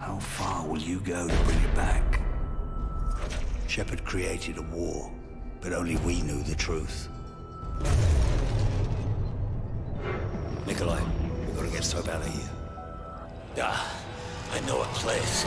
How far will you go to bring it back? Shepard created a war, but only we knew the truth. Nikolai, we've got to get Soap out of here. Ah, I know a place.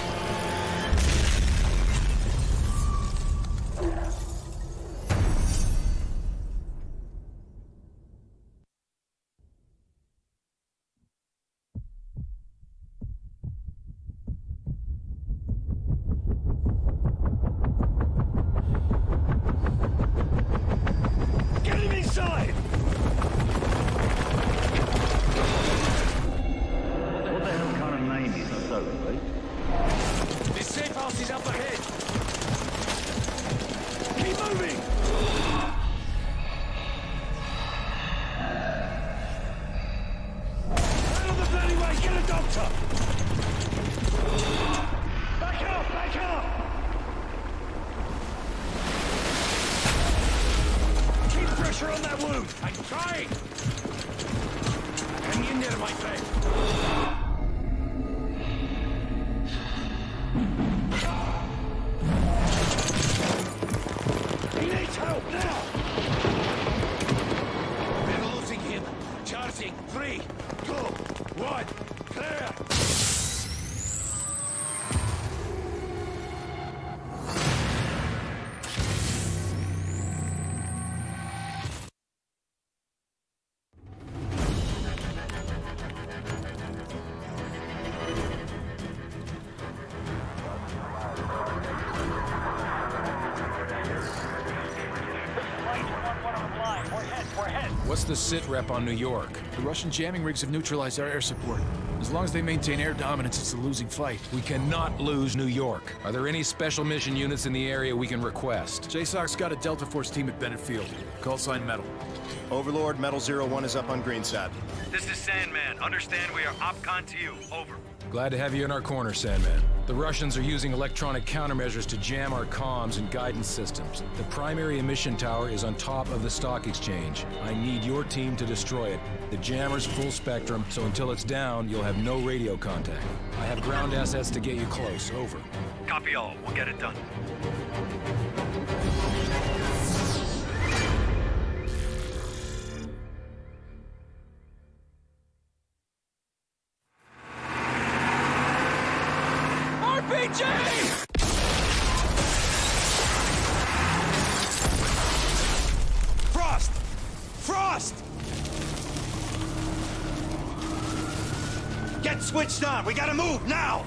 What's the sit rep on New York? The Russian jamming rigs have neutralized our air support. As long as they maintain air dominance, it's a losing fight. We cannot lose New York. Are there any special mission units in the area we can request? JSOC's got a Delta Force team at Bennett Field. Call sign Metal. Overlord, Metal 01 is up on Greenside. This is Sandman. Understand we are OPCON to you. Over. Glad to have you in our corner, Sandman. The Russians are using electronic countermeasures to jam our comms and guidance systems. The primary emission tower is on top of the stock exchange. I need your team to destroy it. The jammer's full spectrum, so until it's down, you'll have no radio contact. I have ground assets to get you close. Over. Copy all. We'll get it done. Get switched on! We gotta move, now!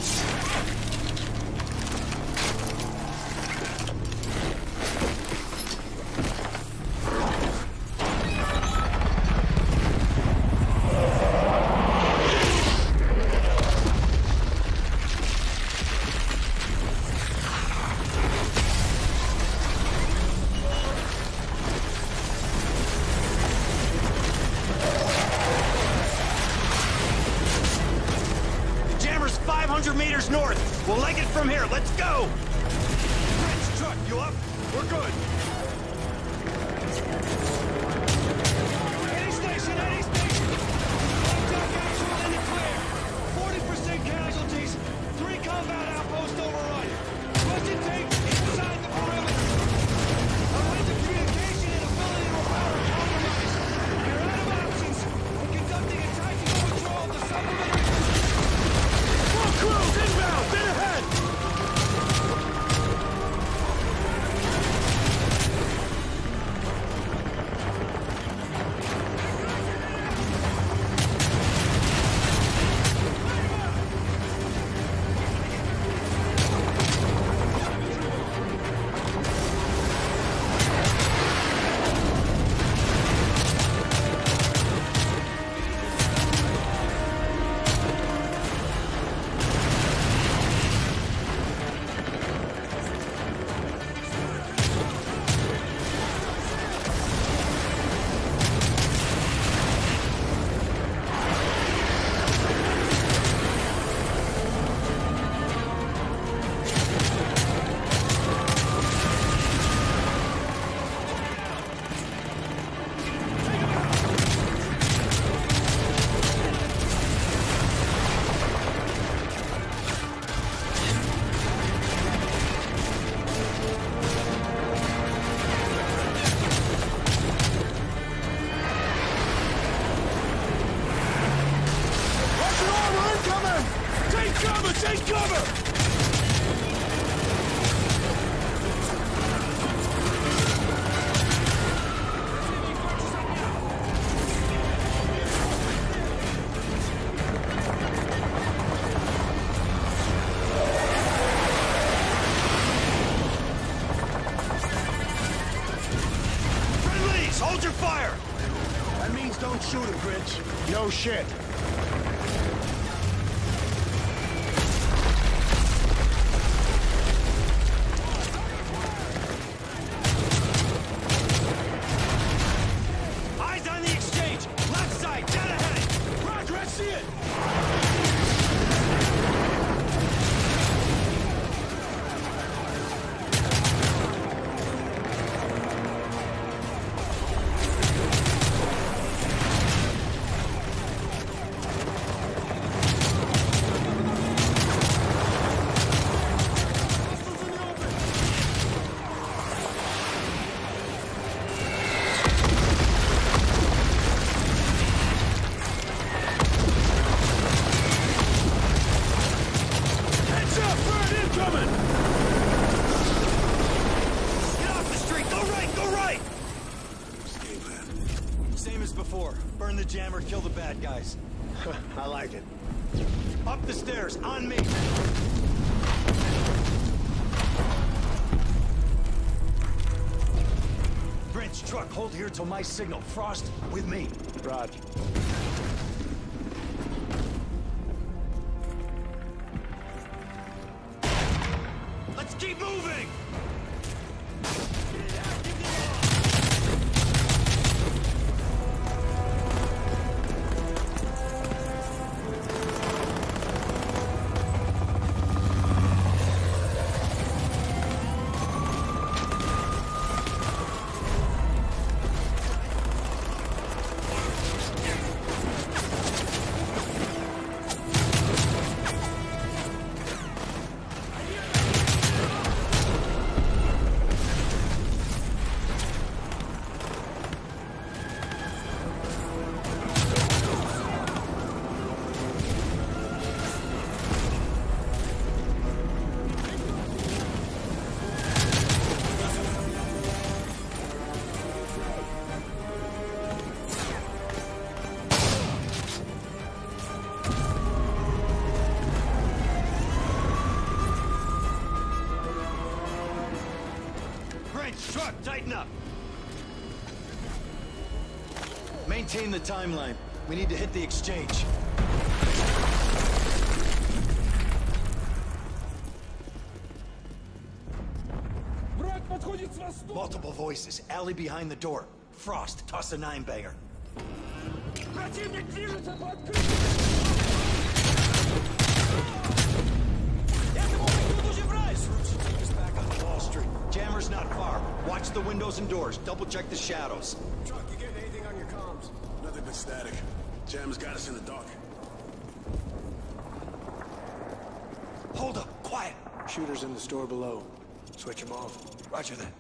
Meters north. We'll leg it from here. Let's go! French truck, you up? We're good. Any station, any station! Contact actual in the clear. 40% casualties. 3 combat outposts overrun. Russian tanks inside the perimeter. Our lines of communication and ability to repair are compromised. We're out of options. We're conducting a tactical patrol of the supplementary. Crews inbound! Dead ahead! Take cover! Friendlies, hold your fire! That means don't shoot him, Grinch. No shit. Eyes on the exchange! Left side, dead ahead! Roger, I see it! Heads up, bird incoming! Get off the street! Go right, go right! Same as before. Burn the jammer, kill the bad guys. I like it. Up the stairs, on me! Grinch, truck, hold here till my signal. Frost, with me. Roger. Let's keep moving! Grinch, truck, tighten up! Maintain the timeline. We need to hit the exchange. Multiple voices. Alley behind the door. Frost, toss a 9-banger. This route should take us back onto Wall Street. Jammer's not far. Watch the windows and doors. Double check the shadows. Truck, you getting anything on your comms? Nothing but static. Jam's got us in the dark. Hold up, quiet. Shooters in the store below. Switch them off. Roger that.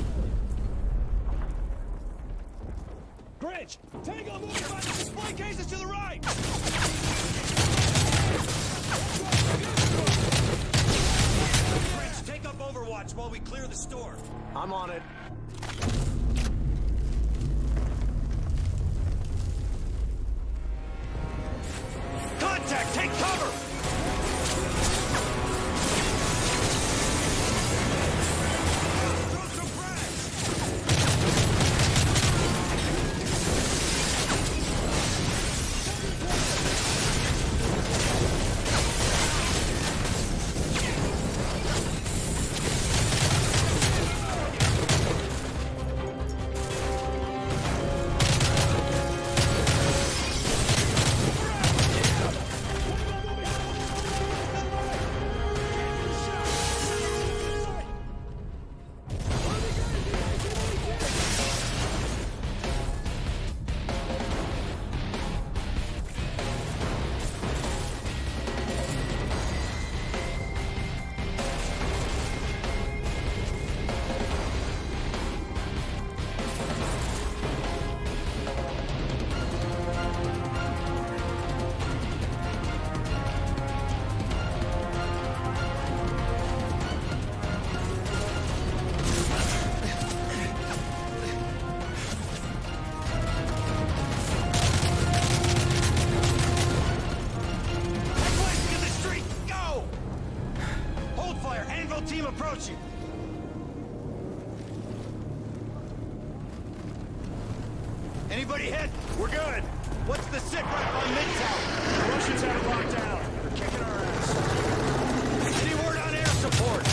Grinch, Tango moving by the display cases to the right! Grinch, take up Overwatch while we clear the store. I'm on it. Contact, take cover! Throw some frags! team approaching. Anybody hit? We're good. What's the sit rep on mid-tower? The Russians have it locked down. They're kicking our ass. Any word on air support?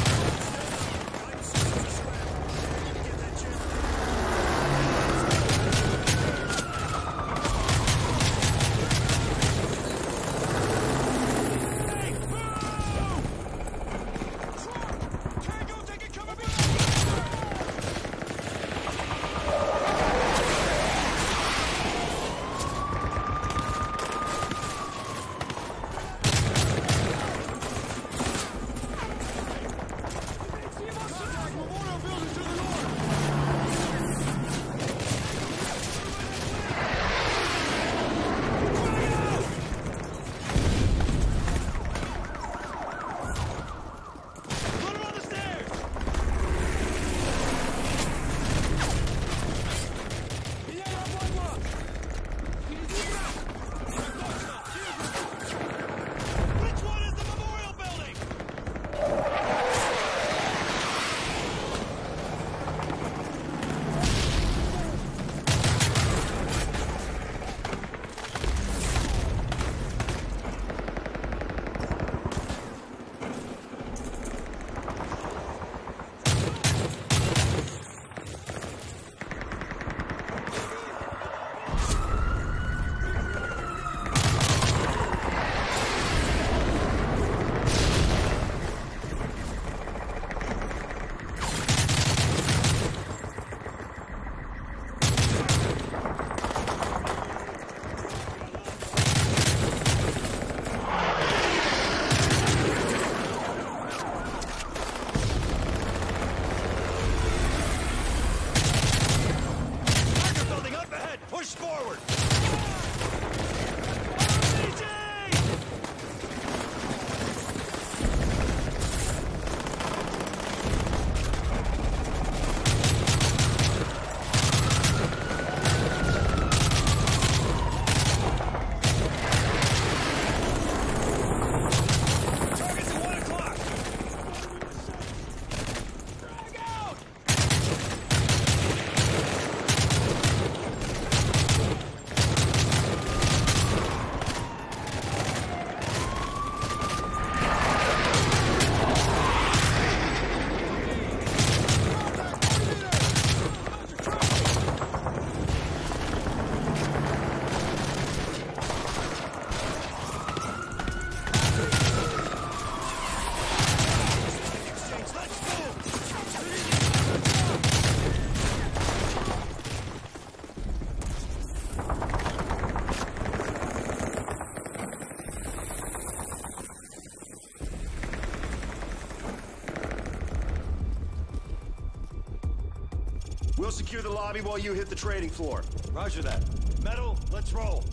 We'll secure the lobby while you hit the trading floor. Roger that. Metal, let's roll.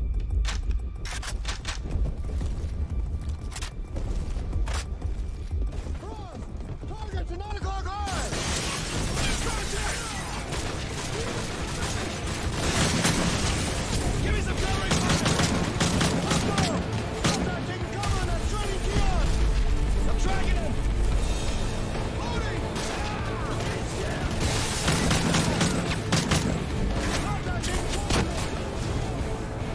Target's 9 o'clock high! Give me some cover! Contact taking cover in that trading kiosk! I'm tracking him! Loading! Contact taking cover!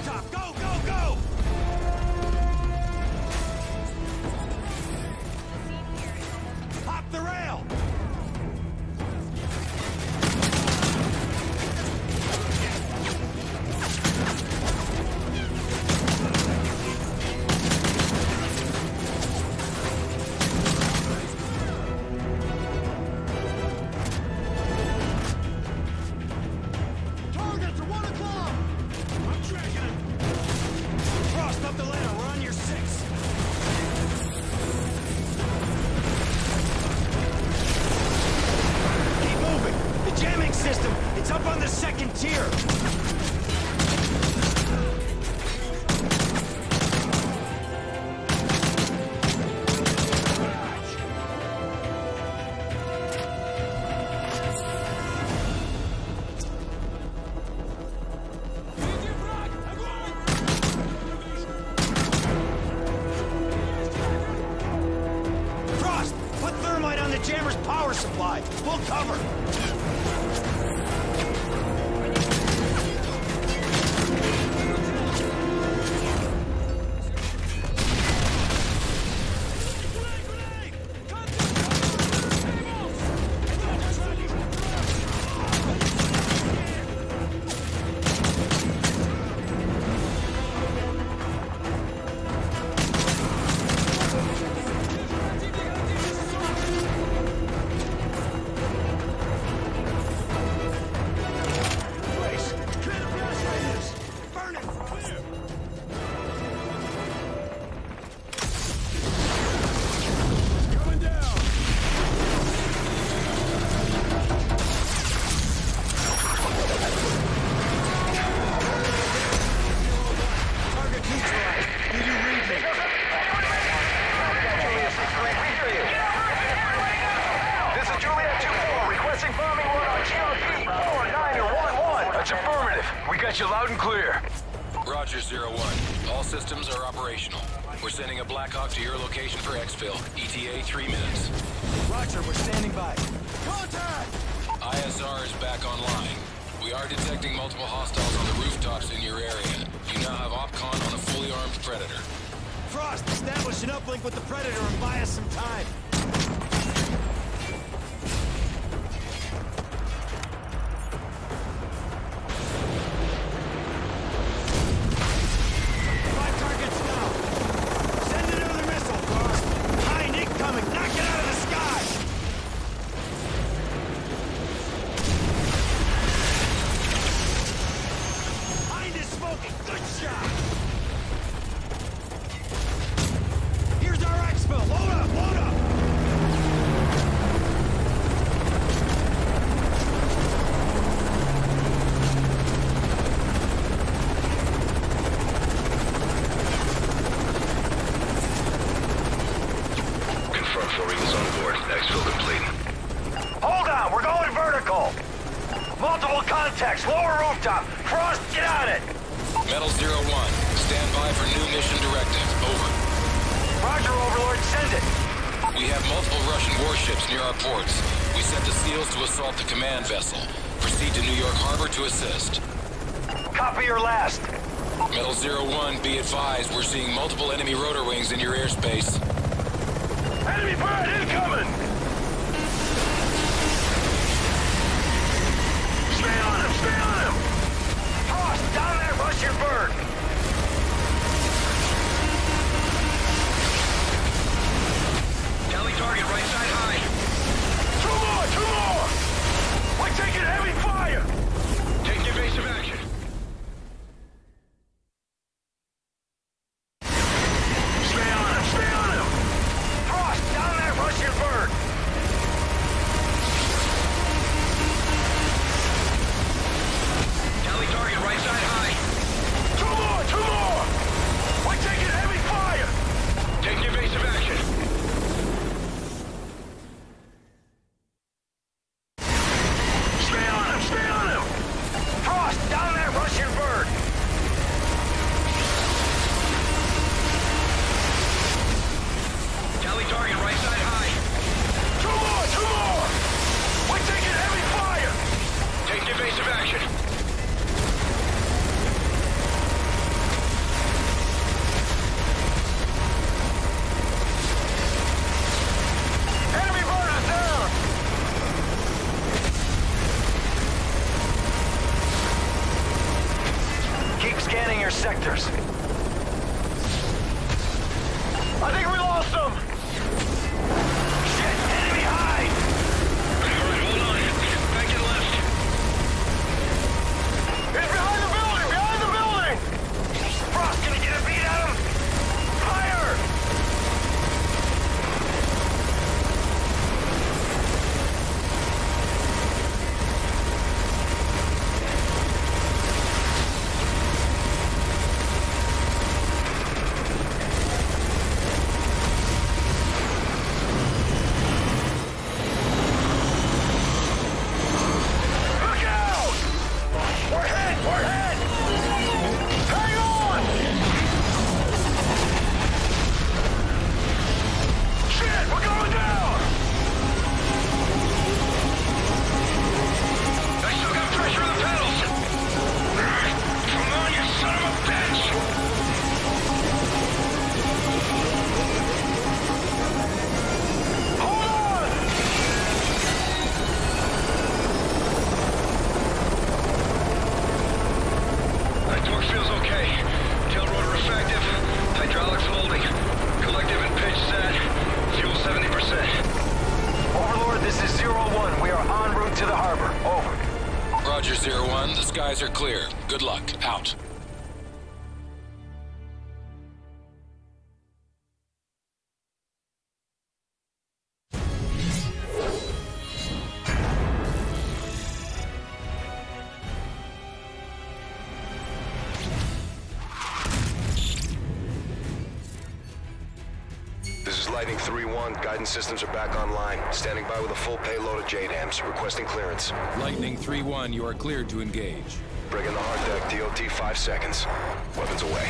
rooftop! Go, go, go! Hop the rail! Target to 1 o'clock! I'm tracking him! Frost, up the ladder, we're on your 6. Keep moving! The jamming system, it's up on the 2nd tier! Frost, put thermite on the jammer's power supply. Full cover. Place. Clear the blast radius. Burn it. Clear. Coming down. Target neutralized. Do you read me? This is Juliet 2-4, requesting bombing run on GRP 4911. That's affirmative. We got you loud and clear. Roger, 01. All systems are operational. We're sending a Blackhawk to your location for exfil. ETA 3 minutes. Roger, we're standing by. Contact! ISR is back online. We are detecting multiple hostiles on the rooftops in your area. You now have OPCON on a fully armed Predator. Frost, establish an uplink with the Predator and buy us some time. Five targets down. Send another missile, Frost. Hind incoming. Knock it out of the sky. Hind is smoking. Good shot. Here's our exfil. Load up, load up. Confirm Florine is on board. Exfil complete. Hold on, we're going vertical. Multiple contacts, lower rooftop. Frost, get on it. Metal 01. Stand by for new mission directive. Over. Roger, Overlord, send it. We have multiple Russian warships near our ports. We sent the SEALs to assault the command vessel. Proceed to New York Harbor to assist. Copy your last. Metal 01, be advised, we're seeing multiple enemy rotor wings in your airspace. Enemy bird incoming! Stay on him, stay on him! Frost, down that Russian bird! Tally target right side high. Two more! We're taking heavy fire! Take evasive action. Stay on him! Frost, down that Russian bird! Tally target right side high. Two more! We're taking heavy fire! Take evasive action. Stay on him! Frost, down that Russian bird! Tally target right side high. Two more! We're taking heavy fire! Take evasive action. scanning your sectors. I think we lost them! Shit, enemy high! Alright, hold on. Back and left. He's behind the building! Behind the building! Frost, can you get a beat at him? Fire! Roger, 01. The skies are clear. Good luck. Out. Lightning 3-1, guidance systems are back online. Standing by with a full payload of JDAMs. Requesting clearance. Lightning 3-1, you are cleared to engage. Bring in the hard deck, DOT 5 seconds. Weapons away.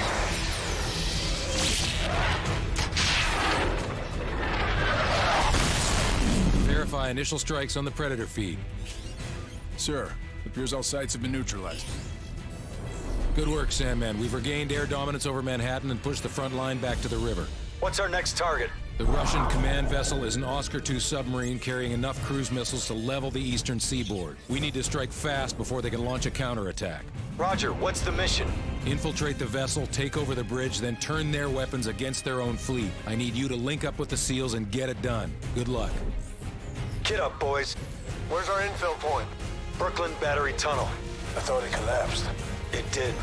Verify initial strikes on the Predator feed. Sir, it appears all sites have been neutralized. Good work, Sandman. We've regained air dominance over Manhattan and pushed the front line back to the river. What's our next target? The Russian command vessel is an Oscar II submarine carrying enough cruise missiles to level the eastern seaboard. We need to strike fast before they can launch a counterattack. Roger, what's the mission? Infiltrate the vessel, take over the bridge, then turn their weapons against their own fleet. I need you to link up with the SEALs and get it done. Good luck. Get up, boys. Where's our infill point? Brooklyn Battery Tunnel. I thought it collapsed. It did.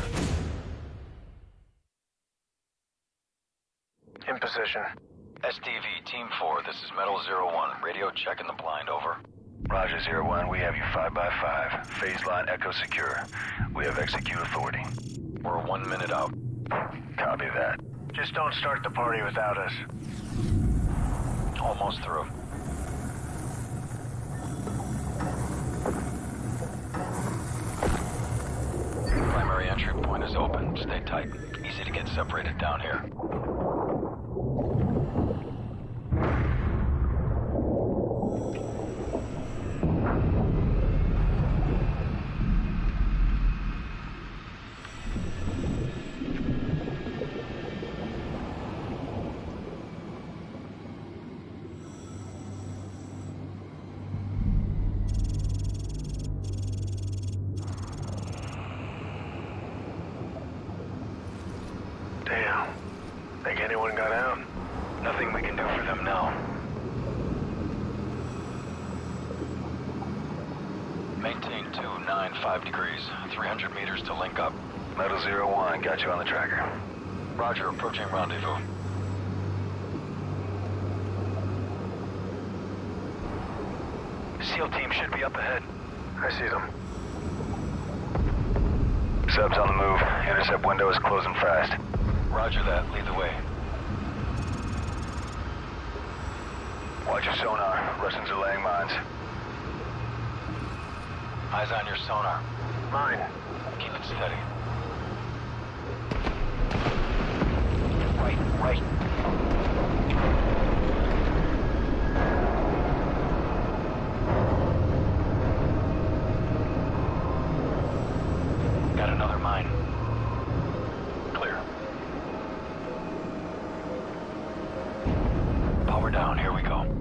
In position. STV, Team 4, this is Metal 01. Radio checking the blind, over. Roger, 01, we have you 5x5. Phase line echo secure. We have execute authority. We're 1 minute out. Copy that. Just don't start the party without us. Almost through. Primary entry point is open. Stay tight. Easy to get separated down here. Damn. Think anyone got out? Nothing we can do for them now. Maintain 295 degrees. 300 meters to link up. Metal 01, got you on the tracker. Roger, approaching rendezvous. SEAL team should be up ahead. I see them. Subs on the move. Intercept window is closing fast. Roger that. Lead the way. Watch your sonar. Russians are laying mines. Eyes on your sonar. Mine. Keep it steady. Right. Got another mine. Clear. Power down, here we go.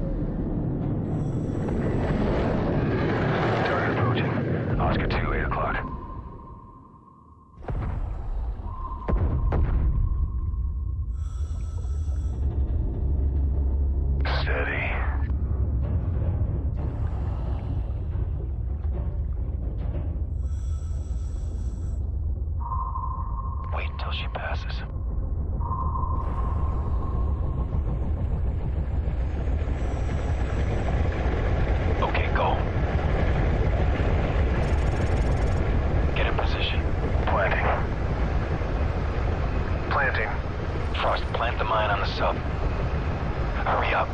Target approaching. Oscar 2, 8 o'clock. until she passes. Okay, go. Get in position. Planting. Planting. Frost, plant the mine on the sub. Hurry up.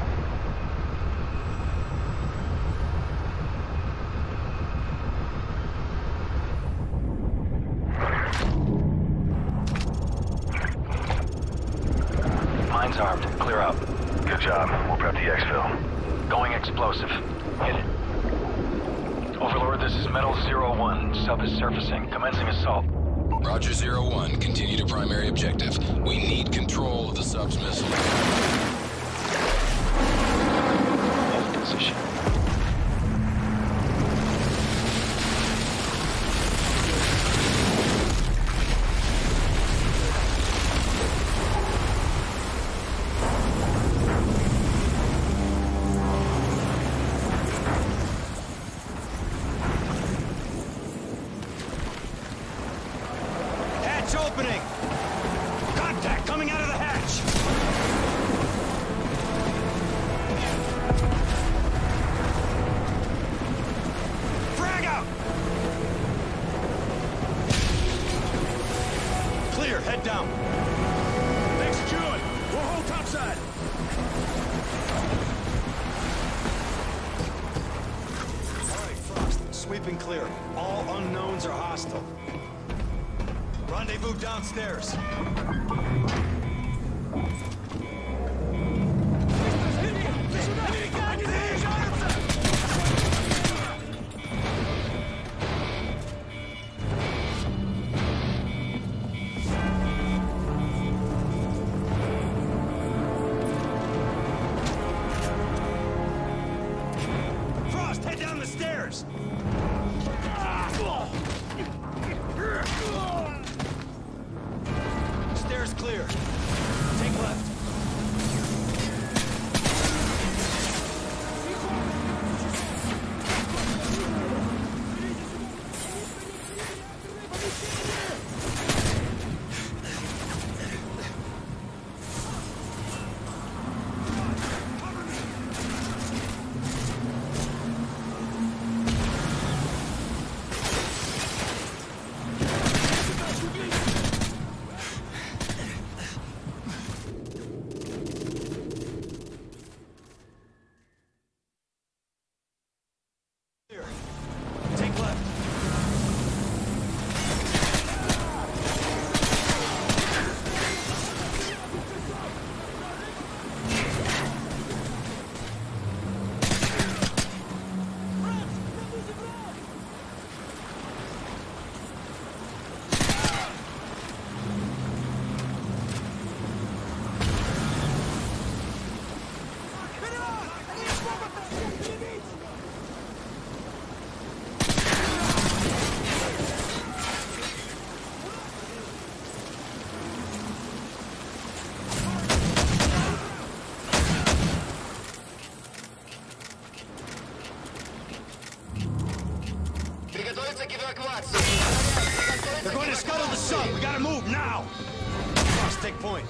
Mine's armed. Clear out. Good job. We'll prep the exfil. Going explosive. Hit it. Overlord, this is Metal 01. Sub is surfacing. Commencing assault. Roger 01. Continue to primary objective. We need control of the sub's missile. Hold position. Hatch opening! Contact coming out of the hatch! Frag out! Clear, head down. They've secured. We'll hold topside. All right, Frost. Sweeping clear. All unknowns are hostile. Rendezvous downstairs. Frost, head down the stairs. Stairs clear. Take left. Take left. They're going to scuttle the sub. We gotta move now. Frost, take point.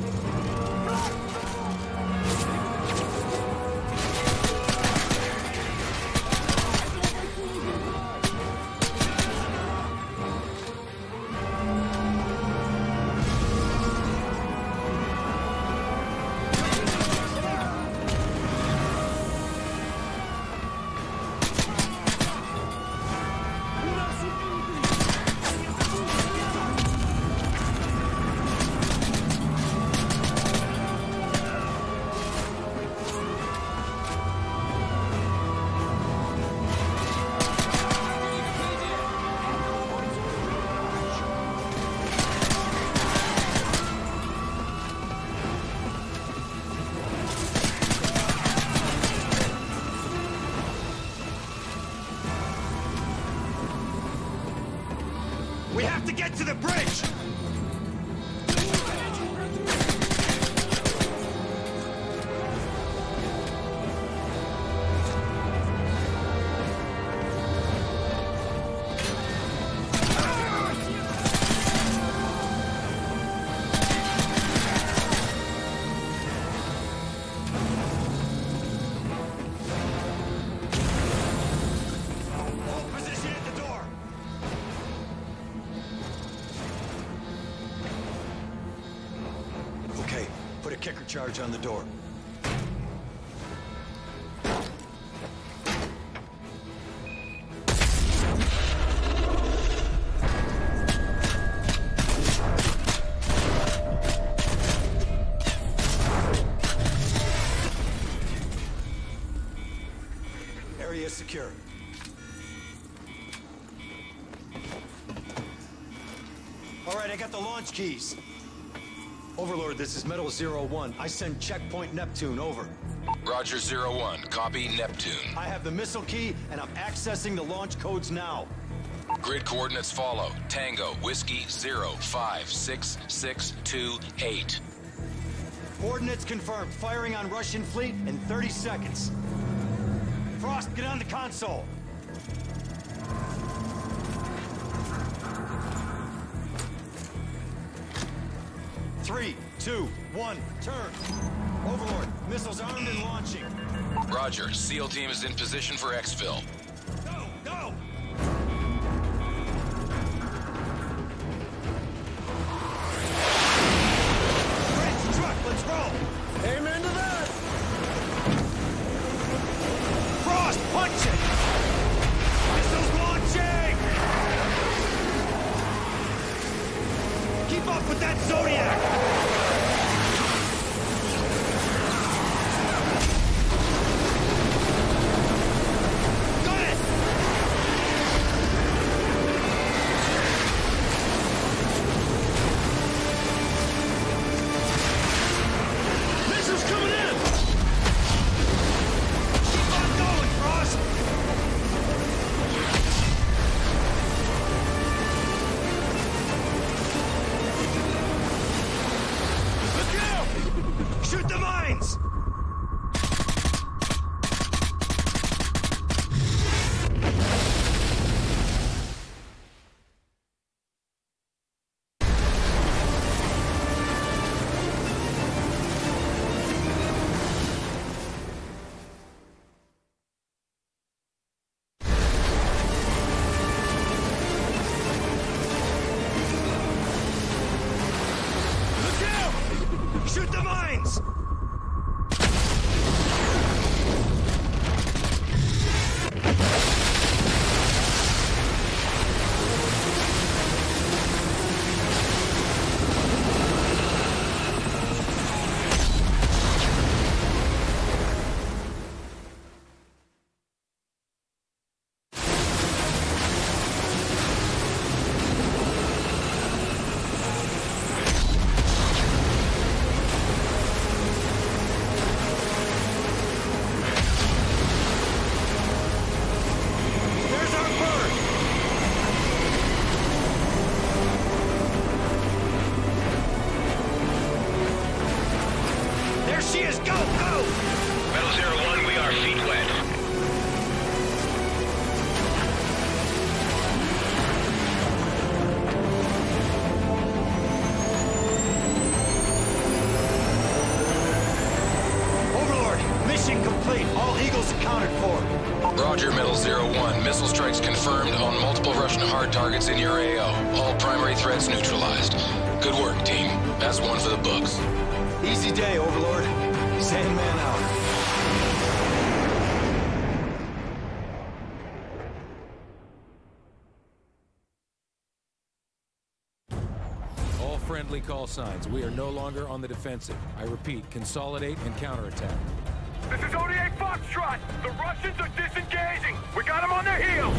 We have to get to the bridge! Put a kicker charge on the door. Area secure. All right, I got the launch keys. Overlord, this is Metal 01. I send checkpoint Neptune, over. Roger 01, copy Neptune. I have the missile key, and I'm accessing the launch codes now. Grid coordinates follow. Tango, Whiskey 0566228. Coordinates confirmed. Firing on Russian fleet in 30 seconds. Frost, get on the console. Three, two, one, turn. Overlord, missiles armed and launching. Roger, SEAL team is in position for exfil. Go, go! French truck, let's roll! Amen to that! Frost, punch it! Missiles launching! Keep up with that Zodiac! Shoot the mines! Look out! Shoot the mines! She is, go, go! Metal 01, we are feet wet. Overlord, mission complete. All Eagles accounted for. Roger, Metal 01. Missile strikes confirmed on multiple Russian hard targets in your AO. All primary threats neutralized. Good work, team. That's one for the books. Easy day, Overlord. Sandman out. All friendly call signs. We are no longer on the defensive. I repeat, consolidate and counterattack. This is ODA Foxtrot! The Russians are disengaging! We got them on their heels!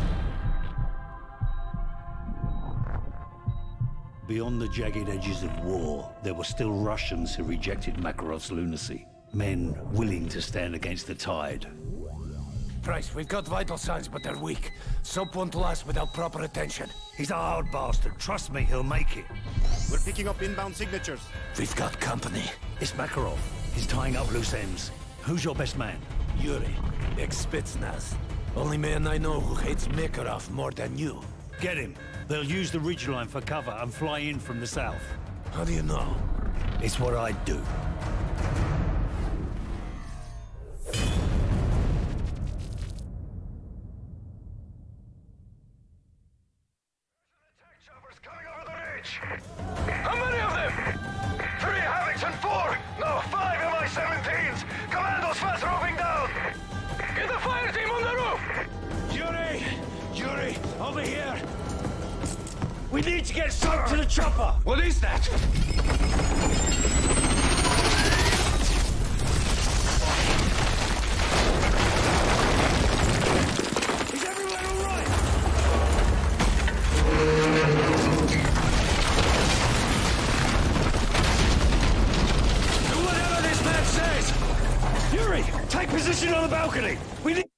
Beyond the jagged edges of war, there were still Russians who rejected Makarov's lunacy. Men willing to stand against the tide. Price, we've got vital signs, but they're weak. Soap won't last without proper attention. He's a hard bastard. Trust me, he'll make it. We're picking up inbound signatures. We've got company. It's Makarov. He's tying up loose ends. Who's your best man? Yuri, ex-Spetsnaz. Only man I know who hates Makarov more than you. Get him. They'll use the ridgeline for cover and fly in from the south. How do you know? It's what I'd do. How many of them? 3 Havocs and 4! We need to get Soap to the chopper! What is that? Is everyone all right? Do whatever this man says! Yuri, take position on the balcony! We need...